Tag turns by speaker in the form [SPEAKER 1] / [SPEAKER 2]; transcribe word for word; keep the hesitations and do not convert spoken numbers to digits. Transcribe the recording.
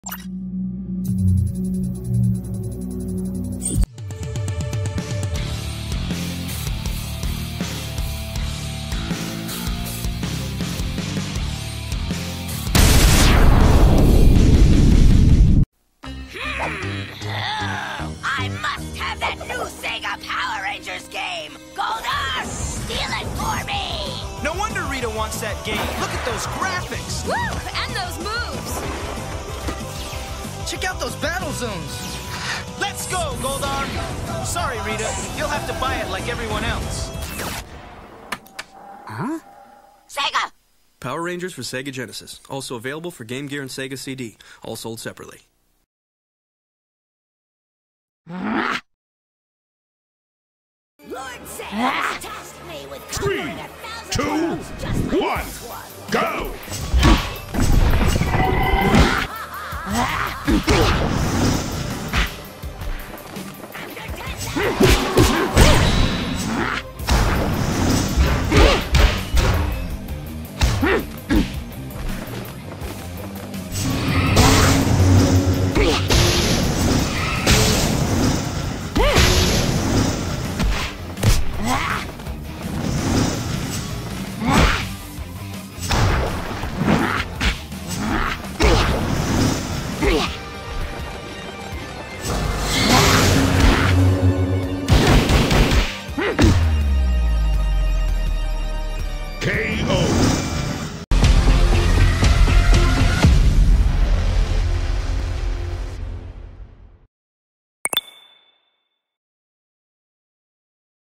[SPEAKER 1] I must have that new Sega Power Rangers game! Goldar, steal it for me!
[SPEAKER 2] No wonder Rita wants that game. Look at those graphics!
[SPEAKER 3] Woo! And those moves!
[SPEAKER 2] Check out those battle zones! Let's go, Goldar! Sorry, Rita. You'll have to buy it like everyone else.
[SPEAKER 1] Huh? Sega!
[SPEAKER 4] Power Rangers for Sega Genesis. Also available for Game Gear and Sega C D. All sold separately.
[SPEAKER 1] Lord Sega tasked me with
[SPEAKER 5] Three,
[SPEAKER 1] conquering a thousand
[SPEAKER 5] two,
[SPEAKER 1] worlds just like
[SPEAKER 5] one,
[SPEAKER 1] this one.
[SPEAKER 5] go! K O